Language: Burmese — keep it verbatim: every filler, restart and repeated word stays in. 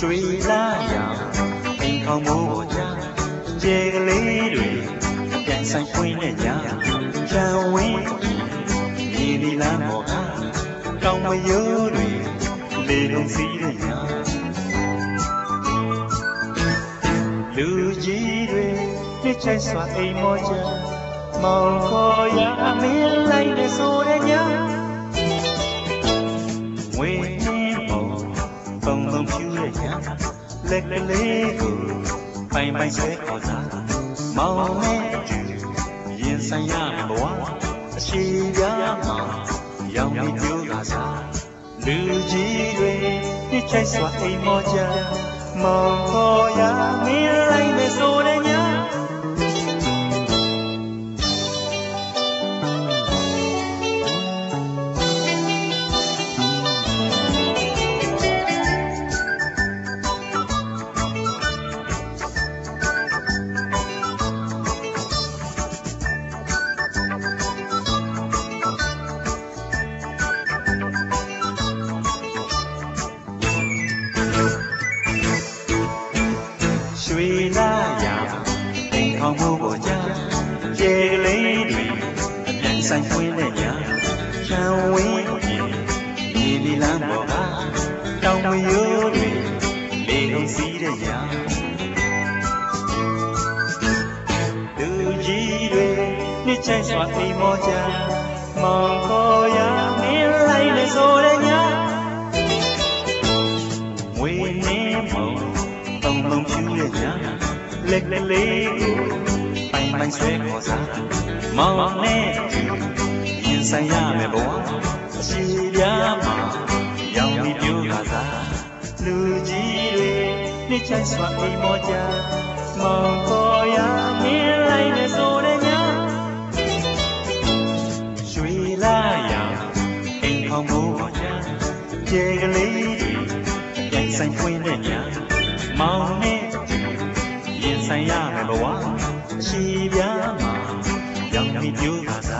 ရွှေလာရောင်အိမ်ခေါင်မိုးပေါ်ကြကျေကလေးတွေအပြိုင်ဆိုင်ပွင့်တဲ့ညချမ်းဝင်းမြေဒီလမ်းပေါ်ကတောင်မရိုးတွေလေလုံးစီးတဲ့ညလူကြီးတွေနှစ်ချိုက်စွာအိမ်မောကြမောင်ခေါ်ရမင်းလိုက်တဲ့ဆိုတဲ့ညဝင်းနေပေါ်ပုံပုံဖြူတဲ့ညလက်ကလေးကိုပိုင်ပိုင်ဆွဲခေါ်စားမောင်နဲ့တူရင်ဆိုင်ရဘဝအရှိပြားမှာရောင်ပြီးပြိုးကစားလူကြီးတွေနှစ်ချိုက်စွာအိမ်မောကြမောင်ခေါ်ရမင်းလိုက်တဲ့ဆိုတဲ့ညရွှေလာရောင်အိမ်ခေါင်မိုးပေါ်ကြကျေကလေးတွေအပြိုင်ဆိုင်ပွင့်တဲ့ညချမ်းဝင်းပြင်မြေဒီလမ်းပေါ်ကတောင်မရိုးတွေလေလုံးစီးတဲ့ညလူကြီးတွေနှစ်ချိုက်စွာအိမ်မောကြမောင်ခေါ်ရမင်းလိုက်လေဆိုတဲ့ညမွေနေမောင်ပုံပုံဖြူတဲ့ညလက်ကလေးကိုပိုင်ပိုင်ဆွဲခေါ်စားမောင်နဲ့တူရင်ဆိုင်ရမယ်ဘဝအရှိပြားမှာရောင်ပြီးပြိုးကစားလူကြီးတွေနှစ်ချိုက်စွာအိမ်မောကြမောင်ခေါ်ရမင်းလိုက်နဲ့ဆိုတဲ့ညရွှေလာရောင်အိမ်ခေါင်မိုးပေါ်ကြကျေကလေးတွေပြိုင်ဆိုင်ပွင့်တဲ့ညမောင်နဲ့ရင်ဆိုင်ရမယ်ဘဝအရှိပြားမှာရောင်ပြီးပြိုးကစား